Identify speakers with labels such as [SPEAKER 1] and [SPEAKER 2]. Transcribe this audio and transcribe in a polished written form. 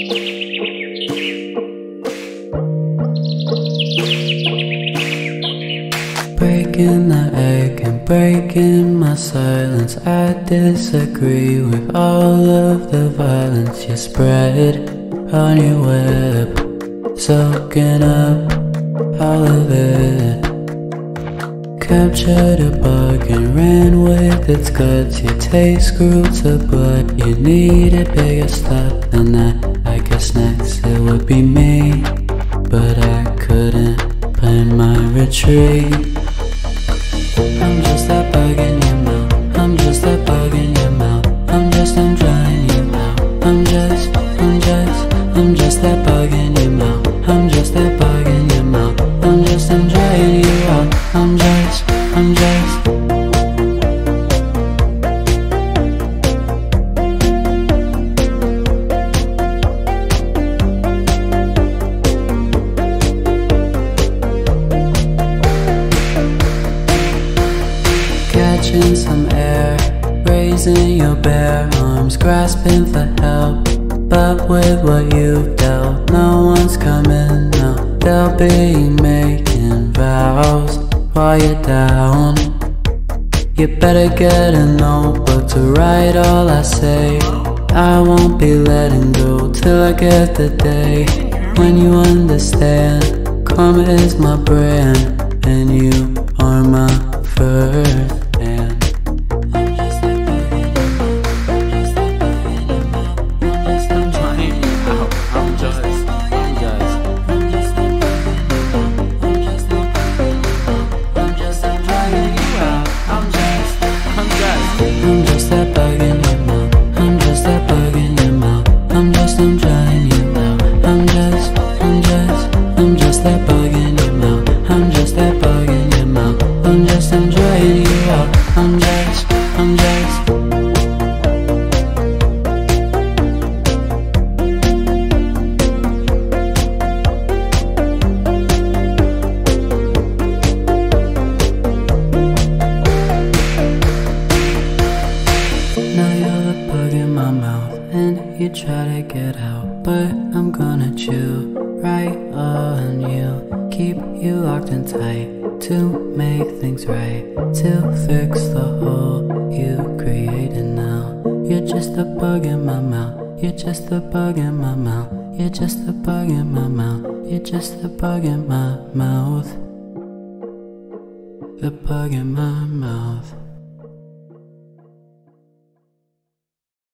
[SPEAKER 1] Breaking the egg and breaking my silence. I disagree with all of the violence you spread on your web, soaking up all of it. Captured a bug and ran with its guts. Your taste grew to blood. You needed bigger stuff than that. I guess next it would be me, but I couldn't plan my retreat. I'm just that bug in your mouth. I'm just that bug in your mouth. I'm drying you out. I'm just that bug in your mouth. I'm just that bug in your mouth. I'm drying you out. I'm just catching some air, raising your bare arms, grasping for help. But with what you've dealt, no one's coming now. They'll be making vows while you're down. You better get a notebook to write all I say. I won't be letting go till I get the day when you understand. Karma is my brand, and you are my first. I'm just that bug in your mouth. I'm just that bug in your mouth. I'm drying you out. I'm just that bug in your mouth. I'm just that bug in your mouth. I'm drying you out. I'm just Now you're the bug in my mouth, and you try to get out, but I'm gonna chew right on you. Keep you locked and tight to make things right, to fix the hole you created now. You're just a bug in my mouth. You're just a bug in my mouth. You're just a bug in my mouth. You're just a bug in my mouth. The bug in my mouth.